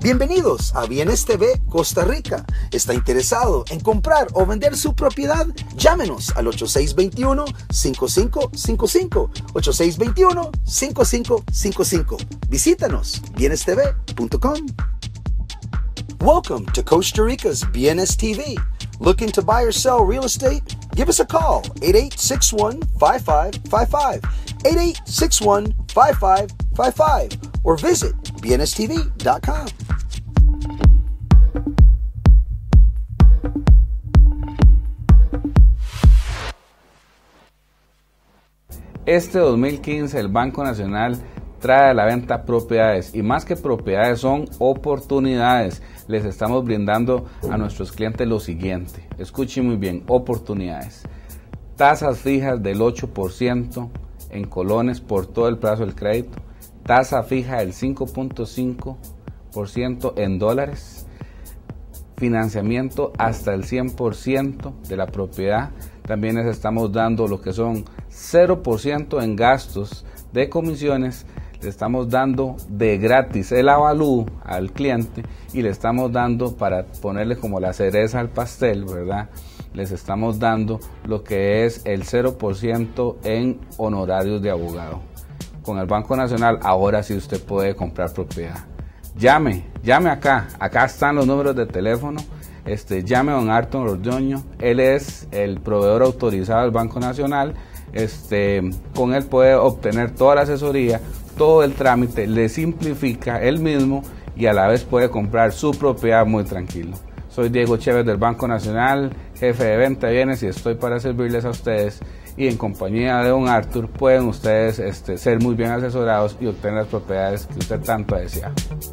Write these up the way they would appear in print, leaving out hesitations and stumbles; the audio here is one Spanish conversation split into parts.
Bienvenidos a Bienes TV Costa Rica. ¿Está interesado en comprar o vender su propiedad? Llámenos al 8621-5555. 8621-5555. Visítanos, bienestv.com. Welcome to Costa Rica's Bienes TV. Looking to buy or sell real estate? Give us a call, 8861-5555, 8861-5555, or visit bienestv.com. Este 2015 el Banco Nacional trae a la venta propiedades, y más que propiedades son oportunidades. Les estamos brindando a nuestros clientes lo siguiente, escuchen muy bien, oportunidades. Tasas fijas del 8% en colones por todo el plazo del crédito, tasa fija del 5.5% en dólares, financiamiento hasta el 100% de la propiedad. También les estamos dando lo que son 0% en gastos de comisiones. Le estamos dando de gratis el avalúo al cliente y le estamos dando, para ponerle como la cereza al pastel, ¿verdad? Les estamos dando lo que es el 0% en honorarios de abogado. Con el Banco Nacional ahora sí usted puede comprar propiedad. Llame acá están los números de teléfono. Llame a don Arturo Ordoño, él es el proveedor autorizado del Banco Nacional. Con él puede obtener toda la asesoría, todo el trámite, le simplifica él mismo y a la vez puede comprar su propiedad muy tranquilo. Soy Diego Chévez del Banco Nacional, jefe de venta de bienes, y estoy para servirles a ustedes, y en compañía de don Arthur pueden ustedes ser muy bien asesorados y obtener las propiedades que usted tanto desea.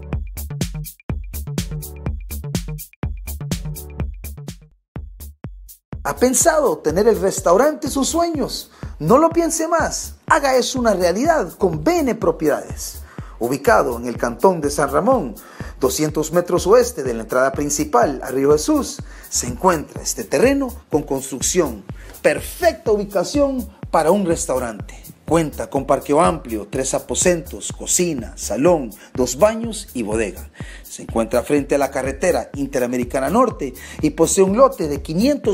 ¿Ha pensado tener el restaurante de sus sueños? No lo piense más, haga eso una realidad con BN Propiedades. Ubicado en el cantón de San Ramón, 200 metros oeste de la entrada principal a Río Jesús, se encuentra este terreno con construcción. Perfecta ubicación para un restaurante. Cuenta con parqueo amplio, 3 aposentos, cocina, salón, 2 baños y bodega. Se encuentra frente a la carretera Interamericana Norte y posee un lote de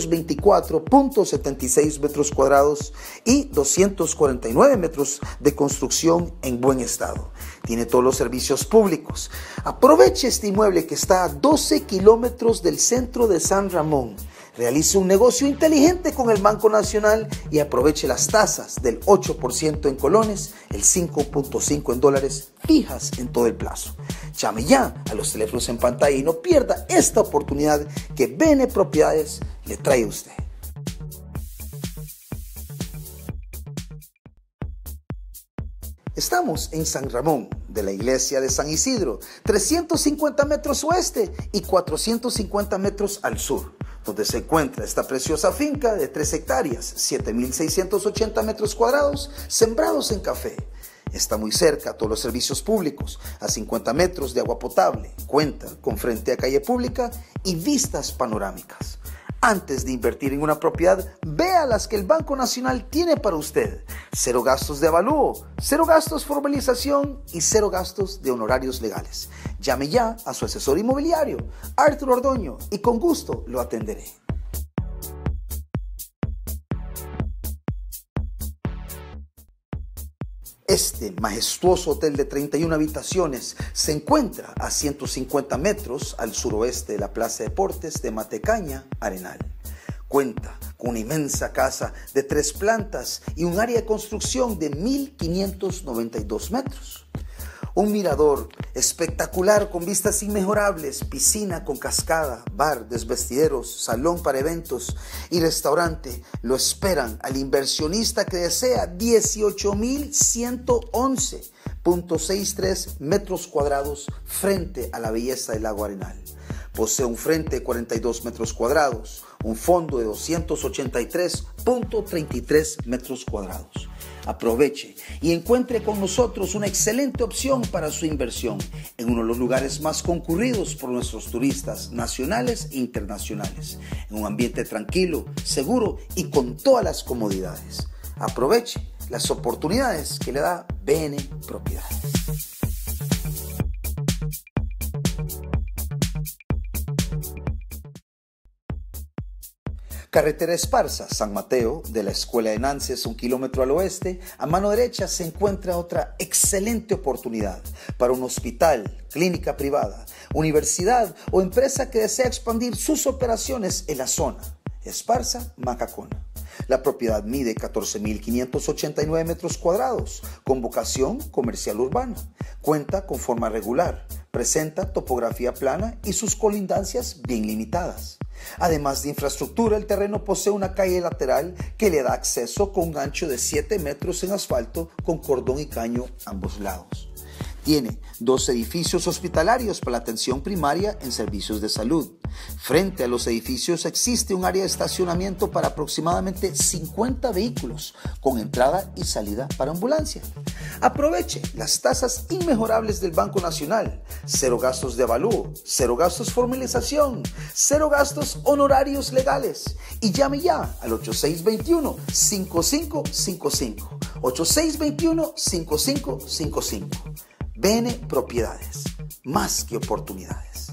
524.76 metros cuadrados y 249 metros de construcción en buen estado. Tiene todos los servicios públicos. Aproveche este inmueble que está a 12 kilómetros del centro de San Ramón. Realice un negocio inteligente con el Banco Nacional y aproveche las tasas del 8% en colones, el 5.5% en dólares, fijas en todo el plazo. Llame ya a los teléfonos en pantalla y no pierda esta oportunidad que BN Propiedades le trae a usted. Estamos en San Ramón, de la iglesia de San Isidro, 350 metros oeste y 450 metros al sur, donde se encuentra esta preciosa finca de 3 hectáreas, 7.680 metros cuadrados, sembrados en café. Está muy cerca a todos los servicios públicos, a 50 metros de agua potable, cuenta con frente a calle pública y vistas panorámicas. Antes de invertir en una propiedad, vea las que el Banco Nacional tiene para usted. 0 gastos de avalúo, 0 gastos de formalización y 0 gastos de honorarios legales. Llame ya a su asesor inmobiliario, Arturo Ordoño, y con gusto lo atenderé. Este majestuoso hotel de 31 habitaciones se encuentra a 150 metros al suroeste de la Plaza de Deportes de Matecaña, Arenal. Cuenta con una inmensa casa de 3 plantas y un área de construcción de 1.592 metros. Un mirador espectacular con vistas inmejorables, piscina con cascada, bar, desvestideros, salón para eventos y restaurante lo esperan al inversionista que desea 18.111.63 metros cuadrados frente a la belleza del lago Arenal. Posee un frente de 42 metros cuadrados, un fondo de 283.33 metros cuadrados. Aproveche y encuentre con nosotros una excelente opción para su inversión en uno de los lugares más concurridos por nuestros turistas nacionales e internacionales, en un ambiente tranquilo, seguro y con todas las comodidades. Aproveche las oportunidades que le da BN Propiedades. Carretera Esparza, San Mateo, de la Escuela de Nances, 1 kilómetro al oeste, a mano derecha se encuentra otra excelente oportunidad para un hospital, clínica privada, universidad o empresa que desea expandir sus operaciones en la zona. Esparza, Macacona. La propiedad mide 14.589 metros cuadrados, con vocación comercial urbana. Cuenta con forma regular, presenta topografía plana y sus colindancias bien limitadas. Además de infraestructura, el terreno posee una calle lateral que le da acceso con un ancho de 7 metros en asfalto con cordón y caño a ambos lados. Tiene 2 edificios hospitalarios para la atención primaria en servicios de salud. Frente a los edificios existe un área de estacionamiento para aproximadamente 50 vehículos, con entrada y salida para ambulancia. Aproveche las tasas inmejorables del Banco Nacional. 0 gastos de avalúo, 0 gastos formalización, 0 gastos honorarios legales. Y llame ya al 8621-5555. 8621-5555. BN Propiedades, más que oportunidades.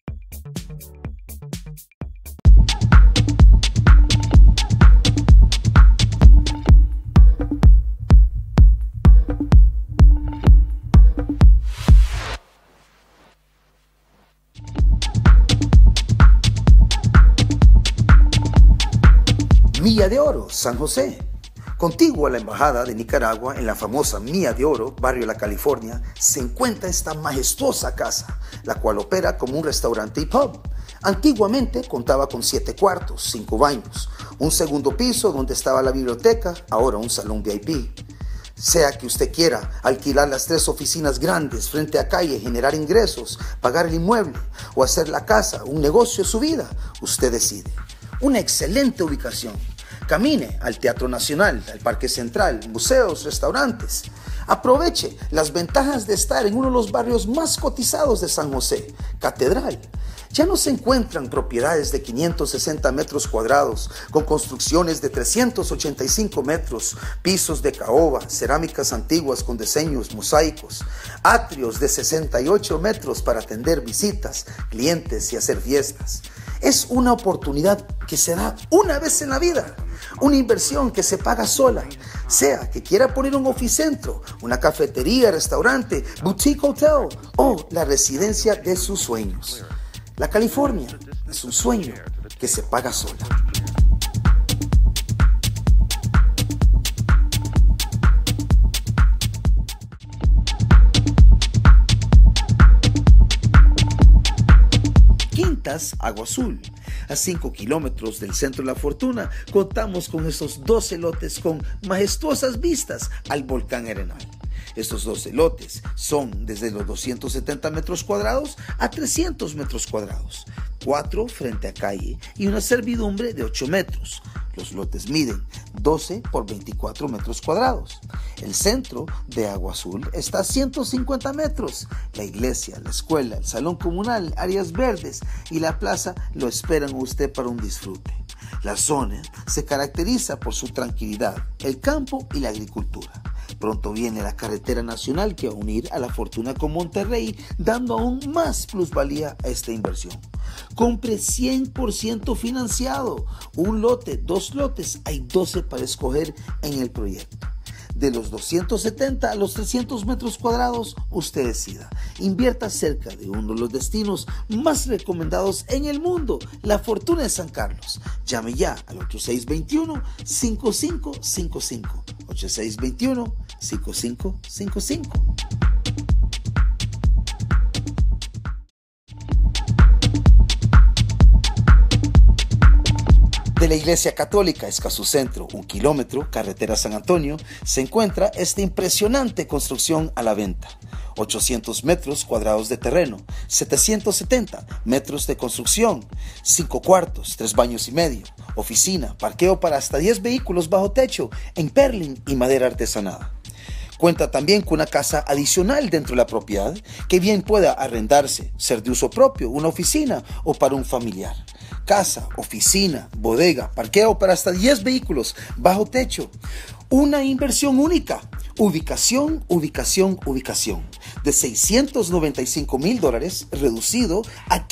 Milla de Oro, San José. Contiguo a la Embajada de Nicaragua, en la famosa Milla de Oro, barrio La California, se encuentra esta majestuosa casa, la cual opera como un restaurante y pub. Antiguamente contaba con 7 cuartos, 5 baños, un segundo piso donde estaba la biblioteca, ahora un salón VIP. Sea que usted quiera alquilar las 3 oficinas grandes frente a calle, generar ingresos, pagar el inmueble o hacer la casa un negocio de su vida, usted decide. Una excelente ubicación. Camine al Teatro Nacional, al Parque Central, museos, restaurantes. Aproveche las ventajas de estar en uno de los barrios más cotizados de San José, Catedral. Ya no se encuentran propiedades de 560 metros cuadrados, con construcciones de 385 metros, pisos de caoba, cerámicas antiguas con diseños mosaicos, atrios de 68 metros para atender visitas, clientes y hacer fiestas. Es una oportunidad que se da una vez en la vida, una inversión que se paga sola, sea que quiera poner un oficentro, una cafetería, restaurante, boutique hotel o la residencia de sus sueños. La California es un sueño que se paga sola. Quintas Agua Azul. A 5 kilómetros del centro de La Fortuna, contamos con estos 12 lotes con majestuosas vistas al volcán Arenal. Estos 12 lotes son desde los 270 metros cuadrados a 300 metros cuadrados, 4 frente a calle y una servidumbre de 8 metros. Los lotes miden 12 por 24 metros cuadrados. El centro de Agua Azul está a 150 metros. La iglesia, la escuela, el salón comunal, áreas verdes y la plaza lo esperan a usted para un disfrute. La zona se caracteriza por su tranquilidad, el campo y la agricultura. Pronto viene la carretera nacional que va a unir a La Fortuna con Monterrey, dando aún más plusvalía a esta inversión. Compre 100% financiado. Un lote, 2 lotes, hay 12 para escoger en el proyecto. De los 270 a los 300 metros cuadrados, usted decida. Invierta cerca de uno de los destinos más recomendados en el mundo, La Fortuna de San Carlos. Llame ya al 8621-5555. 8621-5555. De la Iglesia Católica Escazú Centro, 1 kilómetro, carretera San Antonio, se encuentra esta impresionante construcción a la venta. 800 metros cuadrados de terreno, 770 metros de construcción, 5 cuartos, 3 baños y medio, oficina, parqueo para hasta 10 vehículos bajo techo, en perling y madera artesanada. Cuenta también con una casa adicional dentro de la propiedad que bien pueda arrendarse, ser de uso propio, una oficina o para un familiar. Casa, oficina, bodega, parqueo para hasta 10 vehículos bajo techo. Una inversión única, Ubicación, ubicación, ubicación. De $695,000 reducido a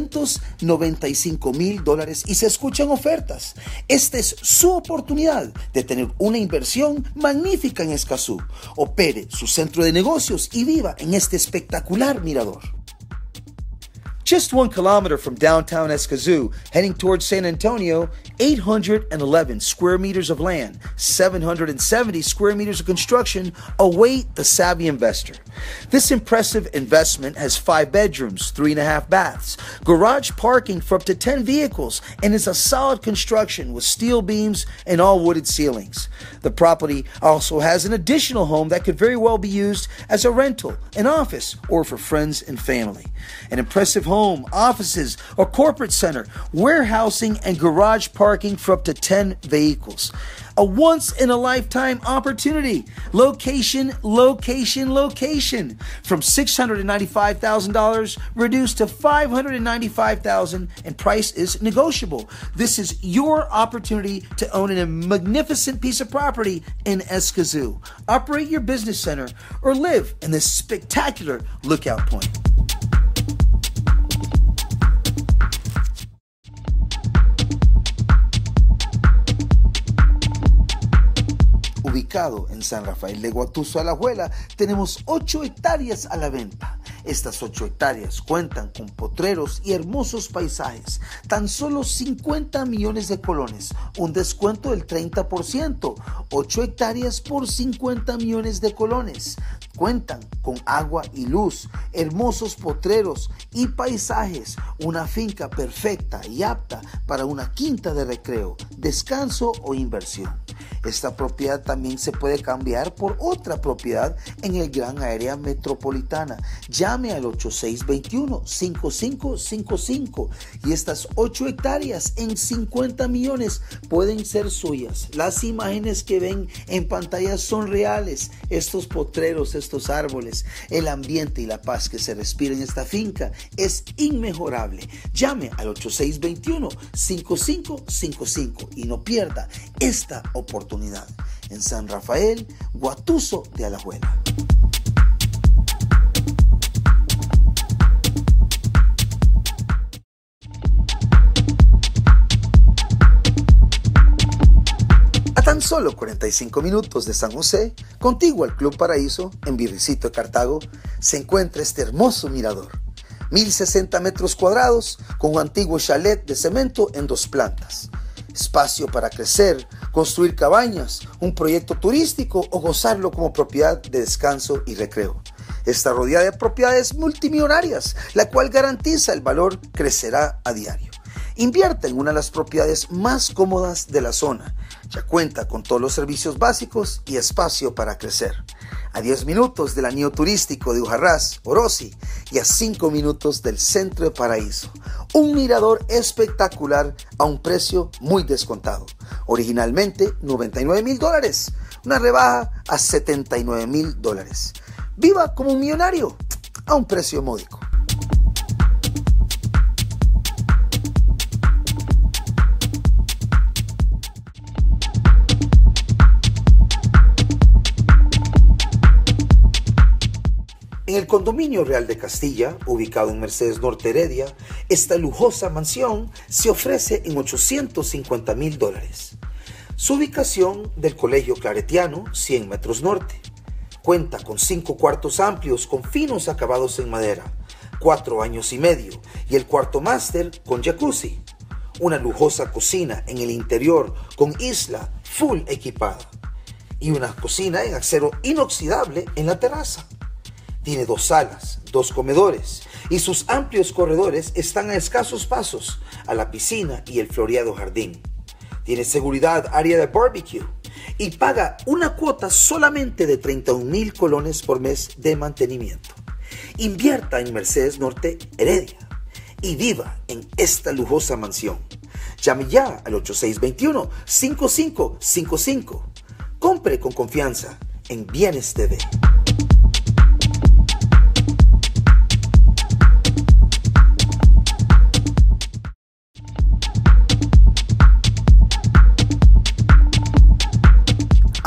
$595,000 y se escuchan ofertas. Esta es su oportunidad de tener una inversión magnífica en Escazú. Opere su centro de negocios y viva en este espectacular mirador. Just 1 kilometer from downtown Escazú, heading towards San Antonio, 811 square meters of land, 770 square meters of construction await the savvy investor. This impressive investment has 5 bedrooms, 3.5 baths, garage parking for up to 10 vehicles, and is a solid construction with steel beams and all wooded ceilings. The property also has an additional home that could very well be used as a rental, an office, or for friends and family. An impressive home, offices, or corporate center, warehousing, and garage parking for up to 10 vehicles. A once-in-a-lifetime opportunity. Location, location, location. From $695,000 reduced to $595,000, and price is negotiable. This is your opportunity to own a magnificent piece of property in Escazú. Operate your business center or live in this spectacular lookout point. Ubicado en San Rafael de Guatuso, Alajuela, tenemos 8 hectáreas a la venta. Estas 8 hectáreas cuentan con potreros y hermosos paisajes. Tan solo 50 millones de colones, un descuento del 30%. 8 hectáreas por 50 millones de colones. Cuentan con agua y luz, hermosos potreros y paisajes. Una finca perfecta y apta para una quinta de recreo, descanso o inversión. Esta propiedad también se puede cambiar por otra propiedad en el gran área metropolitana. Llame al 8621-5555 y estas 8 hectáreas en 50 millones pueden ser suyas. Las imágenes que ven en pantalla son reales. Estos potreros, estos árboles, el ambiente y la paz que se respira en esta finca es inmejorable. Llame al 8621-5555 y no pierda esta oportunidad. En San Rafael, Guatuso de Alajuela. A tan solo 45 minutos de San José, contiguo al Club Paraíso, en Virricito de Cartago, se encuentra este hermoso mirador. 1,060 metros cuadrados con un antiguo chalet de cemento en 2 plantas. Espacio para crecer, construir cabañas, un proyecto turístico o gozarlo como propiedad de descanso y recreo. Está rodeada de propiedades multimillonarias, la cual garantiza el valor crecerá a diario. Invierta en una de las propiedades más cómodas de la zona. Ya cuenta con todos los servicios básicos y espacio para crecer. A 10 minutos del anillo turístico de Ujarrás, Orosi, y a 5 minutos del centro de Paraíso. Un mirador espectacular a un precio muy descontado. Originalmente $99,000, una rebaja a $79,000. Viva como un millonario a un precio módico. En el Condominio Real de Castilla, ubicado en Mercedes Norte Heredia, esta lujosa mansión se ofrece en $850,000. Su ubicación del Colegio Claretiano, 100 metros norte. Cuenta con 5 cuartos amplios con finos acabados en madera, 4 años y medio, y el cuarto máster con jacuzzi. Una lujosa cocina en el interior con isla full equipada. Y una cocina en acero inoxidable en la terraza. Tiene 2 salas, 2 comedores y sus amplios corredores están a escasos pasos a la piscina y el floreado jardín. Tiene seguridad, área de barbecue y paga una cuota solamente de 31,000 colones por mes de mantenimiento. Invierta en Mercedes Norte Heredia y viva en esta lujosa mansión. Llame ya al 8621-5555. Compre con confianza en Bienes TV.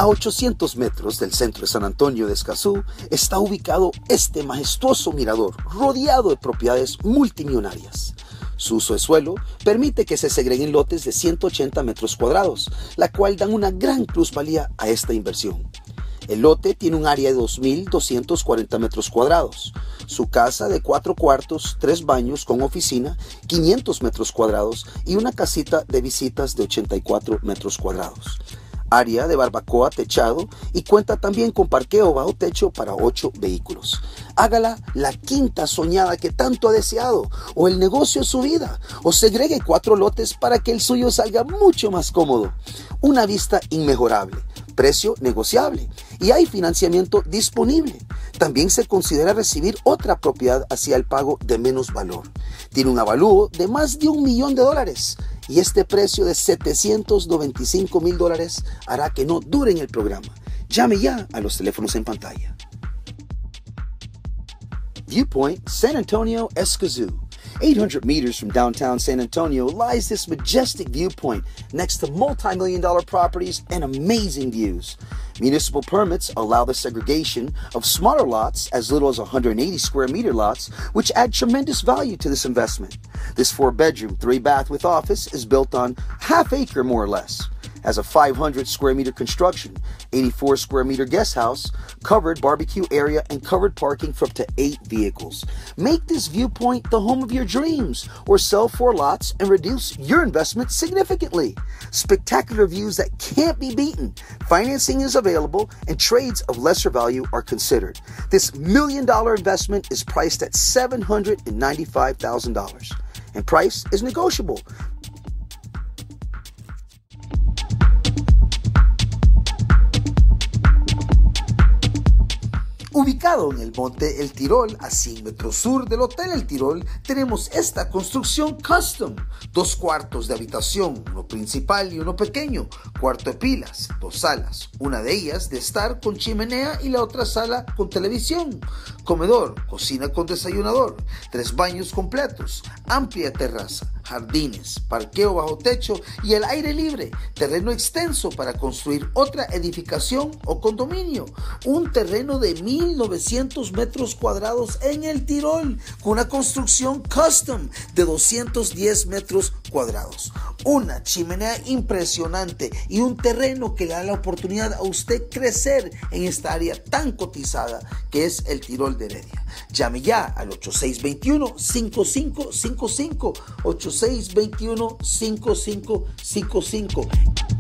A 800 metros del centro de San Antonio de Escazú está ubicado este majestuoso mirador rodeado de propiedades multimillonarias. Su uso de suelo permite que se segreguen lotes de 180 metros cuadrados, la cual dan una gran plusvalía a esta inversión. El lote tiene un área de 2.240 metros cuadrados. Su casa de 4 cuartos, 3 baños con oficina, 500 metros cuadrados y una casita de visitas de 84 metros cuadrados. Área de barbacoa techado y cuenta también con parqueo bajo techo para 8 vehículos. Hágala la quinta soñada que tanto ha deseado, o el negocio de su vida, o segregue 4 lotes para que el suyo salga mucho más cómodo. Una vista inmejorable, precio negociable y hay financiamiento disponible. También se considera recibir otra propiedad hacia el pago de menos valor. Tiene un avalúo de más de $1 millón y este precio de $795,000 hará que no dure en el programa. Llame ya a los teléfonos en pantalla. Viewpoint San Antonio Escazú. 800 meters from downtown San Antonio lies this majestic viewpoint next to multi-million-dollar properties and amazing views. Municipal permits allow the segregation of smaller lots as little as 180 square meter lots, which add tremendous value to this investment. This 4-bedroom, 3-bath with office is built on half acre more or less. Has a 500 square meter construction, 84 square meter guest house, covered barbecue area, and covered parking for up to 8 vehicles. Make this viewpoint the home of your dreams, or sell 4 lots and reduce your investment significantly. Spectacular views that can't be beaten. Financing is available and trades of lesser value are considered. This $1 million investment is priced at $795,000 and price is negotiable. Ubicado en el monte El Tirol, a 100 metros sur del Hotel El Tirol, tenemos esta construcción custom. 2 cuartos de habitación, uno principal y uno pequeño, cuarto de pilas, 2 salas, una de ellas de estar con chimenea y la otra sala con televisión, comedor, cocina con desayunador, 3 baños completos, amplia terraza, jardines, parqueo bajo techo y el aire libre, terreno extenso para construir otra edificación o condominio, un terreno de 1.900 metros cuadrados en el Tirol, con una construcción custom de 210 metros cuadrados, una chimenea impresionante y un terreno que le da la oportunidad a usted crecer en esta área tan cotizada que es el Tirol de Heredia. Llame ya al 8621-5555, 8621-5555.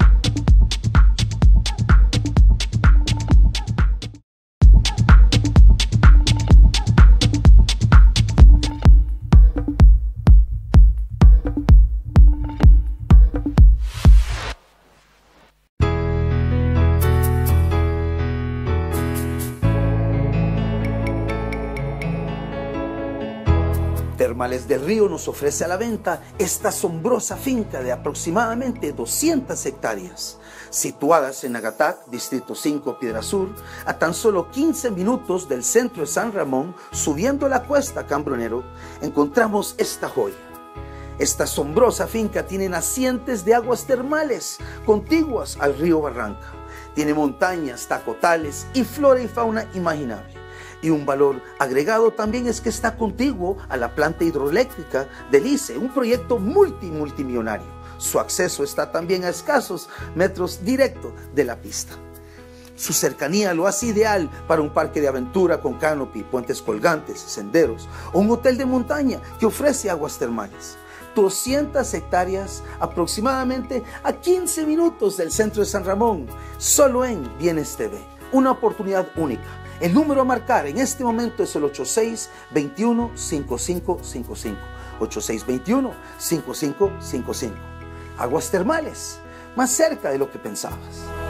Termales del Río nos ofrece a la venta esta asombrosa finca de aproximadamente 200 hectáreas, situadas en Agatac, Distrito 5, Piedra Sur, a tan solo 15 minutos del centro de San Ramón, subiendo la cuesta Cambronero, encontramos esta joya. Esta asombrosa finca tiene nacientes de aguas termales contiguas al río Barranca. Tiene montañas, tacotales y flora y fauna imaginable. Y un valor agregado también es que está contiguo a la planta hidroeléctrica del ICE, un proyecto multimillonario. Su acceso está también a escasos metros directo de la pista. Su cercanía lo hace ideal para un parque de aventura con canopy, puentes colgantes, senderos o un hotel de montaña que ofrece aguas termales. 200 hectáreas aproximadamente a 15 minutos del centro de San Ramón, solo en Bienes TV. Una oportunidad única. El número a marcar en este momento es el 8621-5555. 8621-5555. Aguas termales, más cerca de lo que pensabas.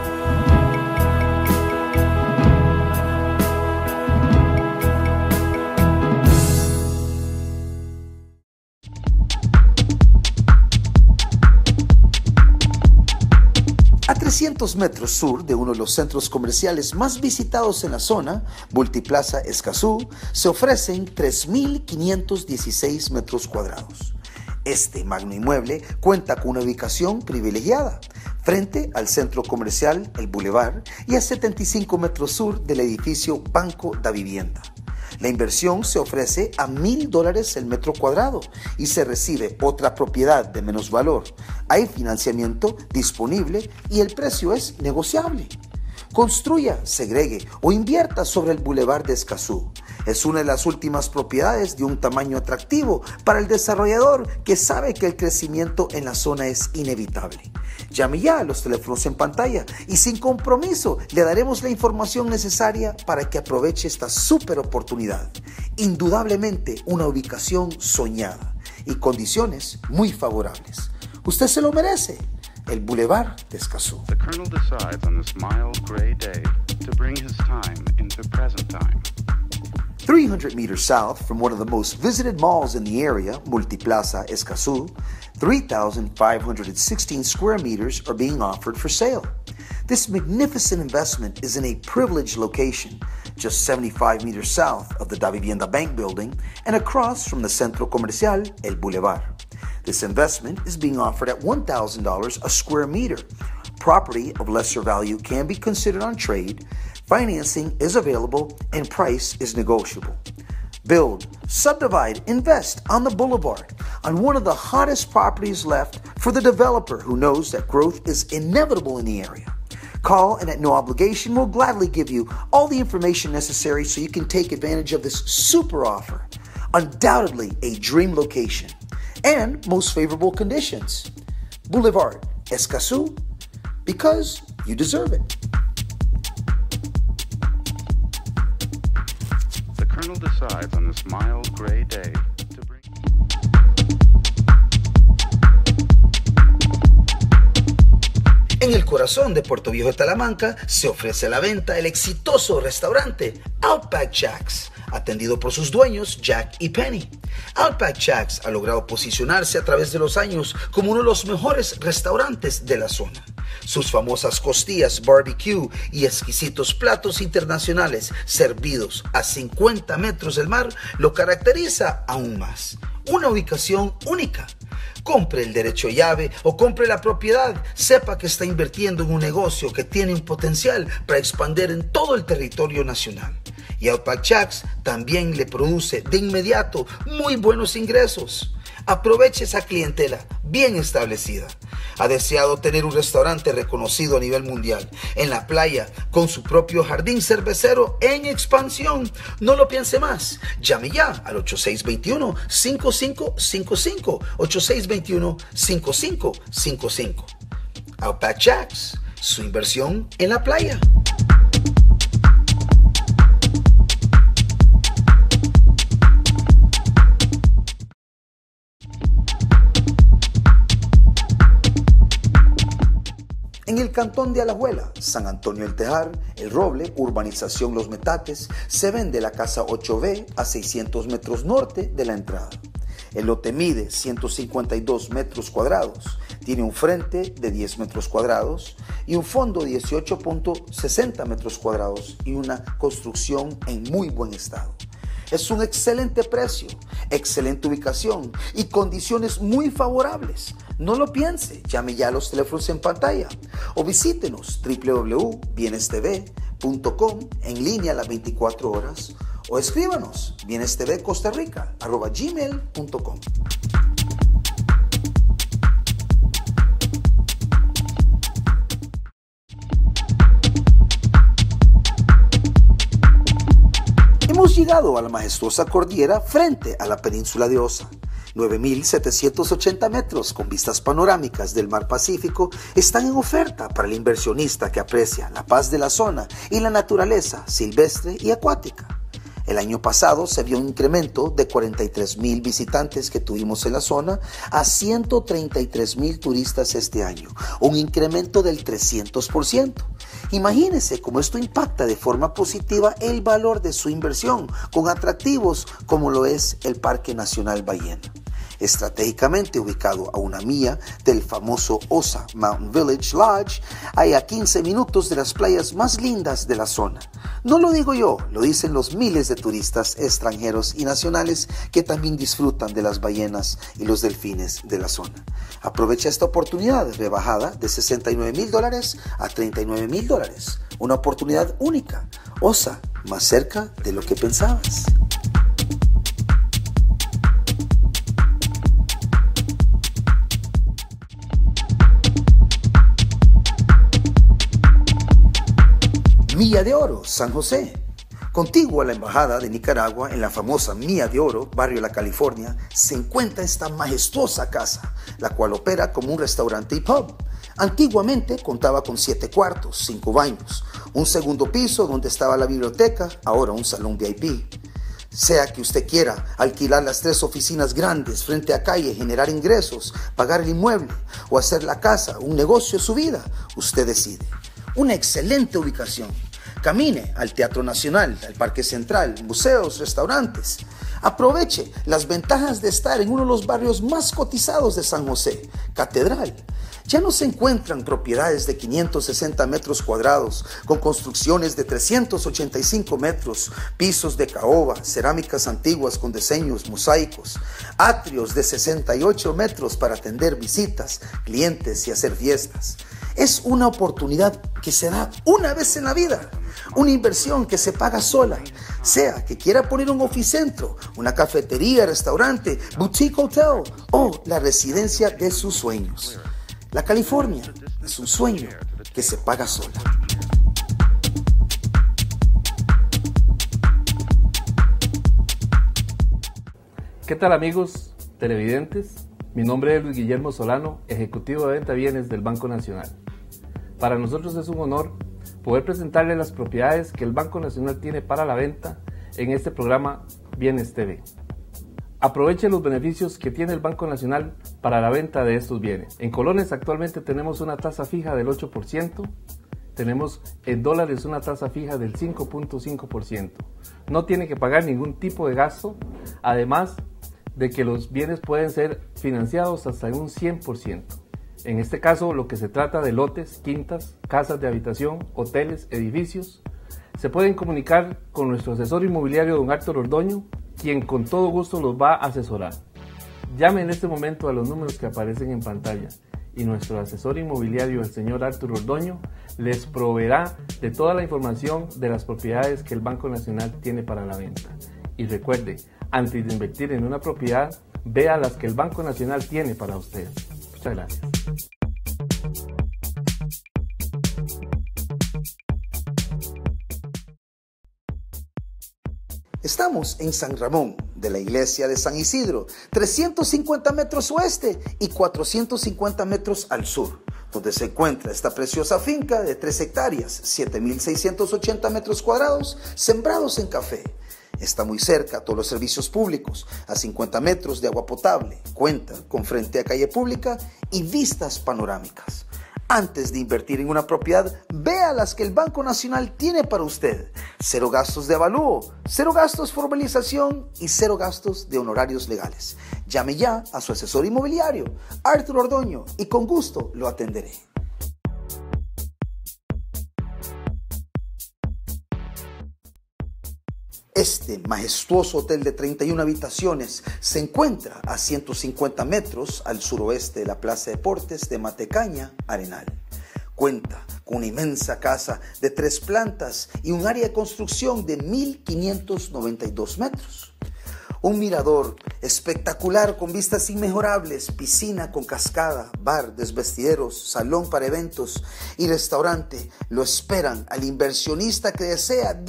A 300 metros sur de uno de los centros comerciales más visitados en la zona, Multiplaza Escazú, se ofrecen 3.516 metros cuadrados. Este magno inmueble cuenta con una ubicación privilegiada, frente al centro comercial El Boulevard y a 75 metros sur del edificio Banco da Vivienda. La inversión se ofrece a $1,000 el metro cuadrado y se recibe otra propiedad de menos valor. Hay financiamiento disponible y el precio es negociable. Construya, segregue o invierta sobre el Boulevard de Escazú. Es una de las últimas propiedades de un tamaño atractivo para el desarrollador que sabe que el crecimiento en la zona es inevitable. Llame ya a los teléfonos en pantalla y sin compromiso le daremos la información necesaria para que aproveche esta súper oportunidad. Indudablemente una ubicación soñada y condiciones muy favorables. Usted se lo merece. El Boulevard de Escazú. The Colonel decides on this mild gray day to bring his time into present time. 300 meters south from one of the most visited malls in the area, Multiplaza Escazú, 3,516 square meters are being offered for sale. This magnificent investment is in a privileged location, just 75 meters south of the Davivienda Bank building and across from the Centro Comercial El Boulevard. This investment is being offered at $1,000 a square meter. Property of lesser value can be considered on trade. Financing is available and price is negotiable. Build, subdivide, invest on the boulevard on one of the hottest properties left for the developer who knows that growth is inevitable in the area. Call and at no obligation we'll gladly give you all the information necessary so you can take advantage of this super offer. Undoubtedly a dream location and most favorable conditions. Boulevard Escazú, because you deserve it. The Colonel decides on this mild gray day to bring... En el corazón de Puerto Viejo de Talamanca se ofrece a la venta el exitoso restaurante Outback Jack's, atendido por sus dueños Jack y Penny. Outback Jack's ha logrado posicionarse a través de los años como uno de los mejores restaurantes de la zona. Sus famosas costillas barbecue y exquisitos platos internacionales servidos a 50 metros del mar lo caracteriza aún más. Una ubicación única. Compre el derecho llave o compre la propiedad, sepa que está invirtiendo en un negocio que tiene un potencial para expandir en todo el territorio nacional. Y Outback Jack's también le produce de inmediato muy buenos ingresos. Aproveche esa clientela bien establecida. Ha deseado tener un restaurante reconocido a nivel mundial en la playa con su propio jardín cervecero en expansión. No lo piense más. Llame ya al 8621-5555. 8621-5555. Outback Jack's, su inversión en la playa. En el cantón de Alajuela, San Antonio del Tejar, El Roble, urbanización Los Metates, se vende la casa 8B a 600 metros norte de la entrada. El lote mide 152 metros cuadrados, tiene un frente de 10 metros cuadrados y un fondo de 18.60 metros cuadrados y una construcción en muy buen estado. Es un excelente precio, excelente ubicación y condiciones muy favorables. No lo piense, llame ya a los teléfonos en pantalla o visítenos www.bienestv.com en línea las 24 horas o escríbanos bienestvcostarrica@gmail.com. Hemos llegado a la majestuosa cordillera frente a la península de Osa. 9.780 metros con vistas panorámicas del mar Pacífico están en oferta para el inversionista que aprecia la paz de la zona y la naturaleza silvestre y acuática. El año pasado se vio un incremento de 43,000 visitantes que tuvimos en la zona a 133,000 turistas este año, un incremento del 300%. Imagínese cómo esto impacta de forma positiva el valor de su inversión con atractivos como lo es el Parque Nacional Ballena. Estratégicamente ubicado a una milla del famoso Osa Mountain Village Lodge, hay a 15 minutos de las playas más lindas de la zona. No lo digo yo, lo dicen los miles de turistas extranjeros y nacionales que también disfrutan de las ballenas y los delfines de la zona. Aprovecha esta oportunidad rebajada de $69,000 a $39,000. Una oportunidad única. Osa, más cerca de lo que pensabas. Milla de Oro, San José. Contiguo a la Embajada de Nicaragua, en la famosa Milla de Oro, barrio La California, se encuentra esta majestuosa casa, la cual opera como un restaurante y pub. Antiguamente contaba con 7 cuartos, 5 baños, un segundo piso donde estaba la biblioteca, ahora un salón VIP. Sea que usted quiera alquilar las 3 oficinas grandes frente a calle, generar ingresos, pagar el inmueble o hacer la casa un negocio de su vida, usted decide. Una excelente ubicación. Camine al Teatro Nacional, al Parque Central, museos, restaurantes. Aproveche las ventajas de estar en uno de los barrios más cotizados de San José, Catedral. Ya no se encuentran propiedades de 560 metros cuadrados con construcciones de 385 metros, pisos de caoba, cerámicas antiguas con diseños mosaicos, atrios de 68 metros para atender visitas, clientes y hacer fiestas. Es una oportunidad que se da una vez en la vida, una inversión que se paga sola, sea que quiera poner un oficentro, una cafetería, restaurante, boutique hotel o la residencia de sus sueños. La California es un sueño que se paga sola. ¿Qué tal, amigos televidentes? Mi nombre es Luis Guillermo Solano, ejecutivo de venta de bienes del Banco Nacional. Para nosotros es un honor poder presentarle las propiedades que el Banco Nacional tiene para la venta en este programa Bienes TV. Aproveche los beneficios que tiene el Banco Nacional para la venta de estos bienes. En colones actualmente tenemos una tasa fija del 8%, tenemos en dólares una tasa fija del 5.5%. No tiene que pagar ningún tipo de gasto, además de que los bienes pueden ser financiados hasta en un 100%. En este caso, lo que se trata de lotes, quintas, casas de habitación, hoteles, edificios. Se pueden comunicar con nuestro asesor inmobiliario, don Arturo Ordoño, quien con todo gusto los va a asesorar. Llame en este momento a los números que aparecen en pantalla y nuestro asesor inmobiliario, el señor Arturo Ordoño, les proveerá de toda la información de las propiedades que el Banco Nacional tiene para la venta. Y recuerde, antes de invertir en una propiedad, vea las que el Banco Nacional tiene para usted. Muchas gracias. Estamos en San Ramón, de la iglesia de San Isidro, 350 metros oeste y 450 metros al sur, donde se encuentra esta preciosa finca de 3 hectáreas, 7,680 metros cuadrados, sembrados en café. Está muy cerca a todos los servicios públicos, a 50 metros de agua potable, cuenta con frente a calle pública y vistas panorámicas. Antes de invertir en una propiedad, vea las que el Banco Nacional tiene para usted. 0 gastos de avalúo, 0 gastos de formalización y 0 gastos de honorarios legales. Llame ya a su asesor inmobiliario, Arturo Ordoño, y con gusto lo atenderé. Este majestuoso hotel de 31 habitaciones se encuentra a 150 metros al suroeste de la Plaza de Deportes de Matecaña, Arenal. Cuenta con una inmensa casa de 3 plantas y un área de construcción de 1,592 metros. Un mirador espectacular con vistas inmejorables, piscina con cascada, bar, desvestideros, salón para eventos y restaurante lo esperan al inversionista que desea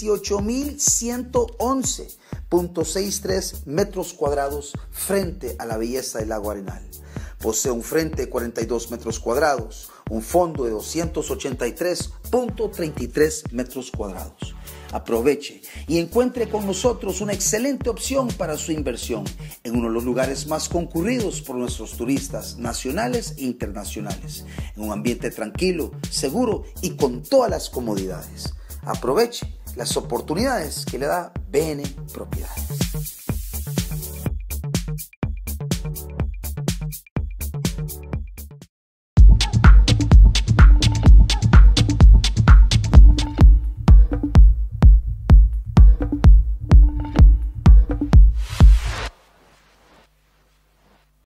18,111,63 metros cuadrados frente a la belleza del lago Arenal. Posee un frente de 42 metros cuadrados, un fondo de 283,33 metros cuadrados. Aproveche y encuentre con nosotros una excelente opción para su inversión en uno de los lugares más concurridos por nuestros turistas nacionales e internacionales, en un ambiente tranquilo, seguro y con todas las comodidades. Aproveche las oportunidades que le da BN Propiedades.